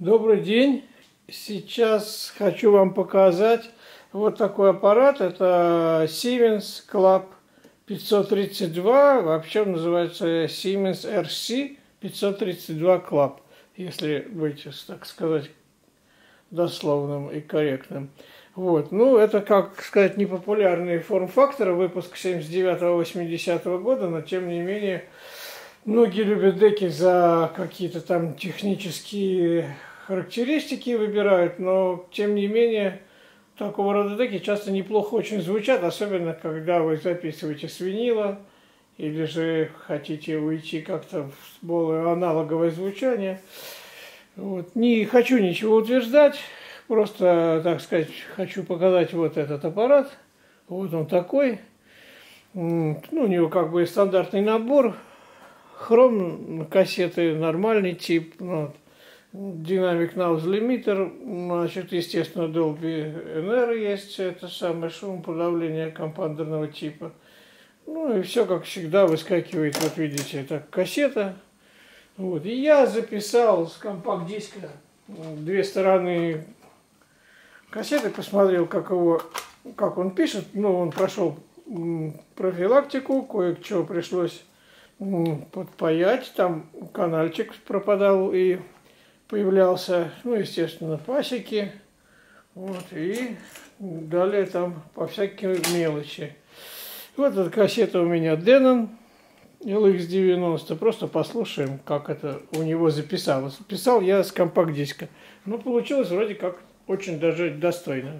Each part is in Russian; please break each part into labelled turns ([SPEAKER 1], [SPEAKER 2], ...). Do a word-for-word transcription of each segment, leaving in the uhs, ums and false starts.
[SPEAKER 1] Добрый день! Сейчас хочу вам показать вот такой аппарат. Это Siemens Club пятьсот тридцать два. Вообще он называется Siemens эр си пятьсот тридцать два Club, если быть, так сказать, дословным и корректным. Вот. Ну, это, как сказать, непопулярный форм-фактор, выпуск семьдесят девятого восьмидесятого года, но тем не менее многие любят деки за какие-то там технические характеристики выбирают, но тем не менее такого рода деки часто неплохо очень звучат, особенно когда вы записываете с винила или же хотите уйти как-то в более аналоговое звучание. Вот. Не хочу ничего утверждать, просто, так сказать, хочу показать вот этот аппарат. Вот он такой. Ну, у него как бы стандартный набор. Хром, кассеты, нормальный тип. Вот. Dynamic Noise Limiter, значит, естественно, Dolby эн эр есть, это самое шумоподавление компандерного типа. Ну и все, как всегда, выскакивает, вот видите, это кассета. Вот. И я записал с компакт-диска две стороны кассеты, посмотрел, как, его, как он пишет. Ну, он прошел профилактику, кое-что пришлось подпаять, там канальчик пропадал и появлялся, ну, естественно, пасеки, вот, и далее там по всяким мелочи. Вот эта кассета у меня Denon эл икс девяносто, просто послушаем, как это у него записалось. Писал я с компакт-диска, но получилось вроде как очень даже достойно.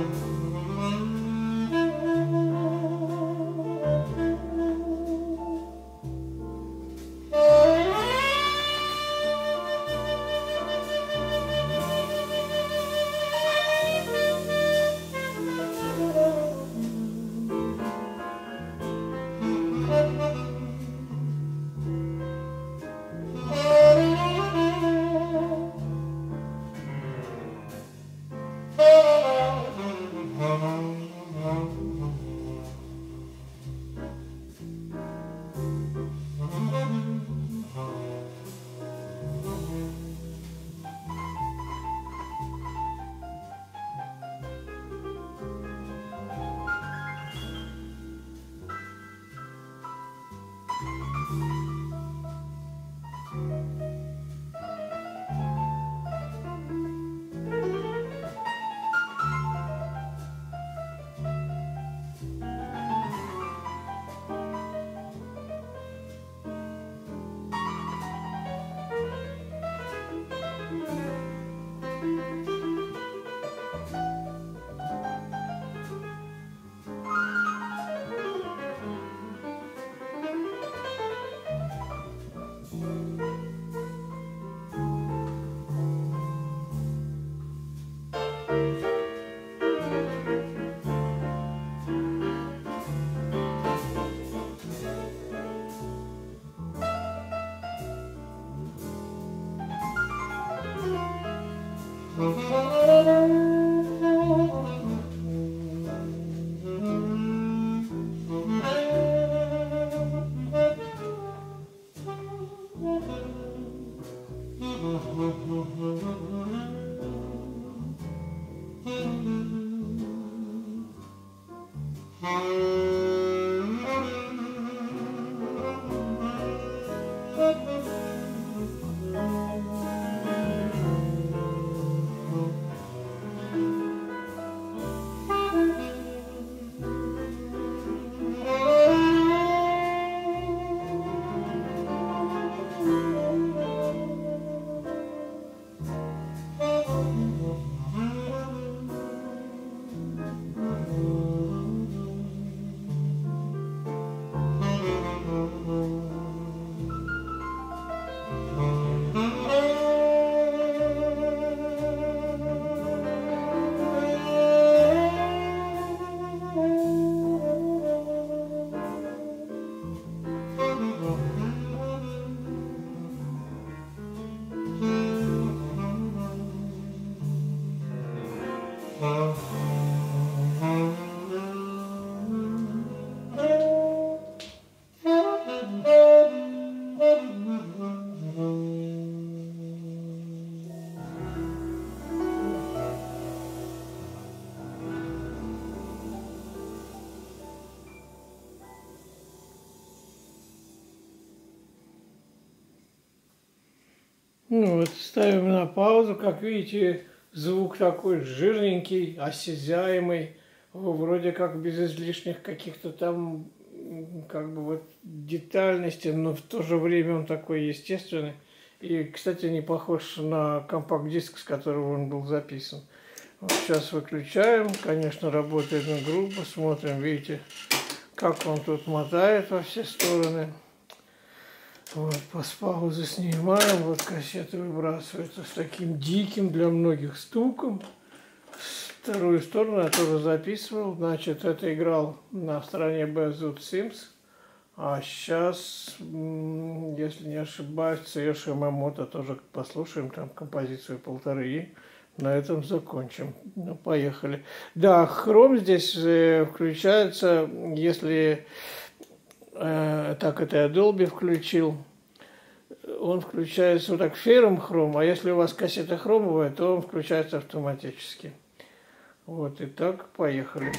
[SPEAKER 1] Ну вот, ставим на паузу. Как видите, звук такой жирненький, осязаемый, вроде как без излишних каких-то там как бы вот детальностей, но в то же время он такой естественный. И, кстати, не похож на компакт-диск, с которого он был записан. Вот сейчас выключаем. Конечно, работает он грубо. Смотрим, видите, как он тут мотает во все стороны. Вот, с паузы снимаем, вот кассета выбрасывается с таким диким для многих стуком. Вторую сторону я тоже записывал, значит, это играл на стороне Б Зуд Sims, а сейчас, если не ошибаюсь, Цуёши Ямамото тоже послушаем, там композицию полторы, и на этом закончим. Ну, поехали. Да, хром здесь включается, если... Так, это я Dolby включил. Он включается вот так фером хром, а если у вас кассета хромовая, то он включается автоматически. Вот, и так, поехали.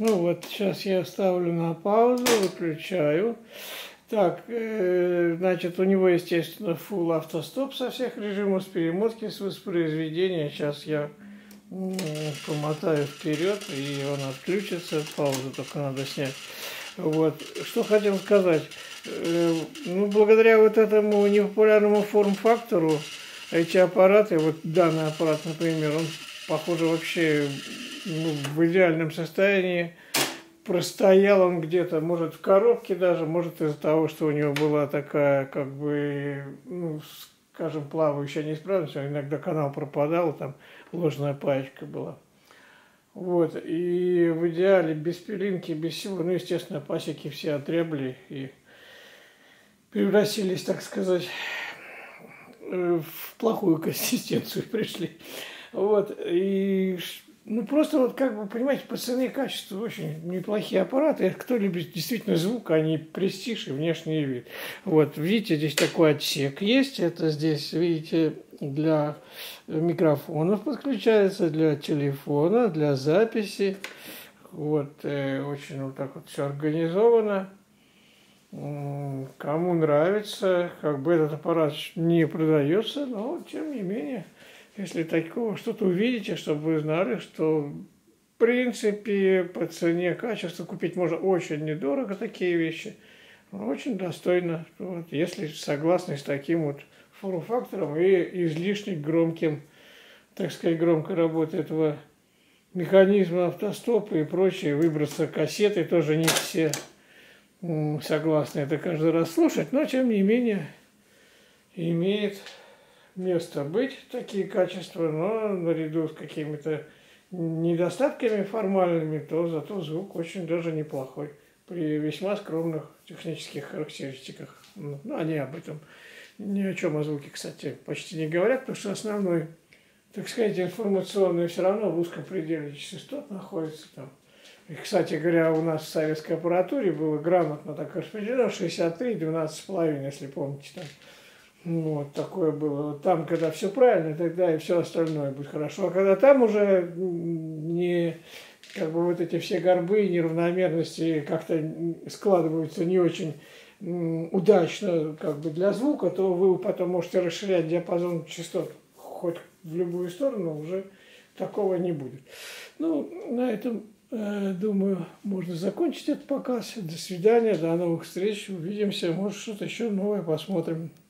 [SPEAKER 1] Ну вот, сейчас я ставлю на паузу, выключаю. Так, э, значит, у него, естественно, full автостоп со всех режимов, с перемотки, с воспроизведения. Сейчас я м, помотаю вперед, и он отключится. Паузу только надо снять. Вот, что хотел сказать. Э, ну, благодаря вот этому непопулярному форм-фактору, эти аппараты, вот данный аппарат, например, он, похоже, вообще ну, в идеальном состоянии. Простоял он где-то, может, в коробке даже, может, из-за того, что у него была такая, как бы, ну, скажем, плавающая неисправность, иногда канал пропадал, там ложная паечка была. Вот, и в идеале без пилинки, без всего, ну, естественно, пасеки все отребли и превратились, так сказать, в плохую консистенцию пришли. Вот, и ну, просто вот, как бы, понимаете, по цене и качеству очень неплохие аппараты. Кто любит действительно звук, а не престиж и внешний вид. Вот, видите, здесь такой отсек есть. Это здесь, видите, для микрофонов подключается, для телефона, для записи. Вот, э, очень вот так вот все организовано. Кому нравится, как бы этот аппарат не продается, но тем не менее... Если такого что-то увидите, чтобы вы знали, что в принципе по цене качества купить можно очень недорого такие вещи, но очень достойно. Вот, если согласны с таким вот форм-фактором и излишне громким, так сказать, громкой работы этого механизма автостопа и прочее, выброса кассеты, тоже не все согласны это каждый раз слушать, но тем не менее имеет место быть такие качества, но наряду с какими-то недостатками формальными, то зато звук очень даже неплохой при весьма скромных технических характеристиках. Ну, они об этом ни о чем о звуке, кстати, почти не говорят, потому что основной, так сказать, информационный все равно в узком пределе частот находится там. И, кстати говоря, у нас в советской аппаратуре было грамотно так распределено шестьдесят три, двенадцать с половиной, если помните, там. Вот такое было. Там, когда все правильно, тогда и все остальное будет хорошо. А когда там уже не, как бы вот эти все горбы, неравномерности как-то складываются не очень удачно как бы для звука, то вы потом можете расширять диапазон частот хоть в любую сторону, уже такого не будет. Ну, на этом, э, думаю, можно закончить этот показ. До свидания, до новых встреч, увидимся, может, что-то еще новое посмотрим.